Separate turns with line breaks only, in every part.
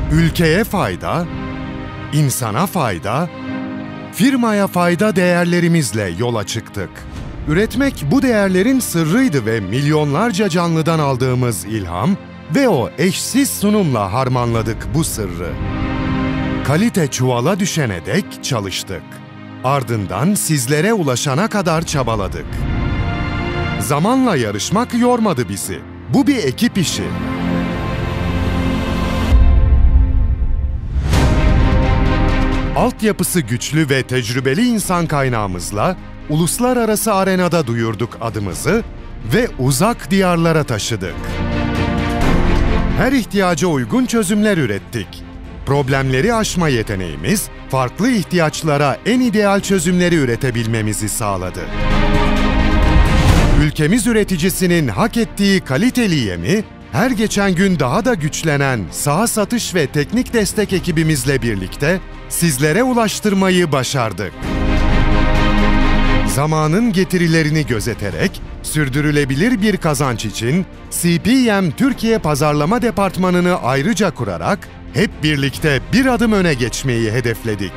Ülkeye fayda, insana fayda, firmaya fayda değerlerimizle yola çıktık. Üretmek bu değerlerin sırrıydı ve milyonlarca canlıdan aldığımız ilham ve o eşsiz sunumla harmanladık bu sırrı. Kalite çuvala düşene dek çalıştık. Ardından sizlere ulaşana kadar çabaladık. Zamanla yarışmak yormadı bizi. Bu bir ekip işi. Altyapısı güçlü ve tecrübeli insan kaynağımızla uluslararası arenada duyurduk adımızı ve uzak diyarlara taşıdık. Her ihtiyaca uygun çözümler ürettik. Problemleri aşma yeteneğimiz, farklı ihtiyaçlara en ideal çözümleri üretebilmemizi sağladı. Ülkemiz üreticisinin hak ettiği kaliteli yemi, her geçen gün daha da güçlenen saha satış ve teknik destek ekibimizle birlikte sizlere ulaştırmayı başardık. Zamanın getirilerini gözeterek, sürdürülebilir bir kazanç için CP-Yem Türkiye Pazarlama Departmanı'nı ayrıca kurarak hep birlikte bir adım öne geçmeyi hedefledik.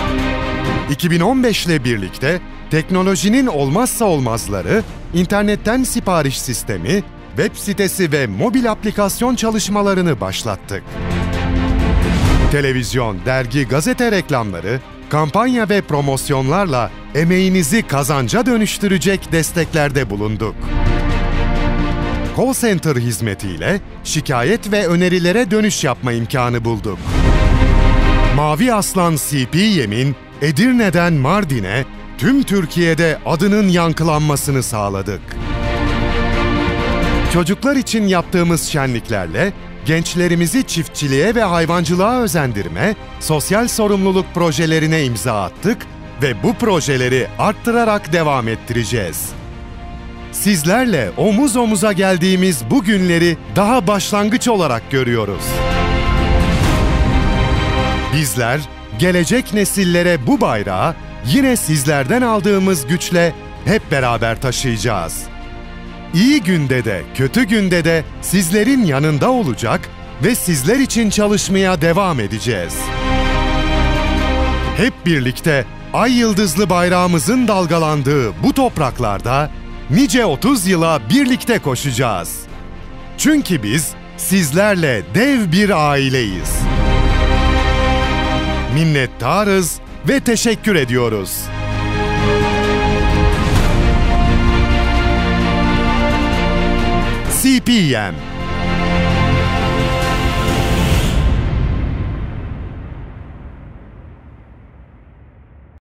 2015 ile birlikte teknolojinin olmazsa olmazları, internetten sipariş sistemi, web sitesi ve mobil aplikasyon çalışmalarını başlattık. Televizyon, dergi, gazete reklamları, kampanya ve promosyonlarla emeğinizi kazanca dönüştürecek desteklerde bulunduk. Call Center hizmetiyle şikayet ve önerilere dönüş yapma imkanı bulduk. Mavi Aslan CP-Yem'in Edirne'den Mardin'e tüm Türkiye'de adının yankılanmasını sağladık. Çocuklar için yaptığımız şenliklerle gençlerimizi çiftçiliğe ve hayvancılığa özendirme, sosyal sorumluluk projelerine imza attık ve bu projeleri arttırarak devam ettireceğiz. Sizlerle omuz omuza geldiğimiz bu günleri daha başlangıç olarak görüyoruz. Bizler, gelecek nesillere bu bayrağı yine sizlerden aldığımız güçle hep beraber taşıyacağız. İyi günde de, kötü günde de sizlerin yanında olacak ve sizler için çalışmaya devam edeceğiz. Hep birlikte ay yıldızlı bayrağımızın dalgalandığı bu topraklarda nice 30 yıla birlikte koşacağız. Çünkü biz sizlerle dev bir aileyiz. Minnettarız ve teşekkür ediyoruz. CP-Yem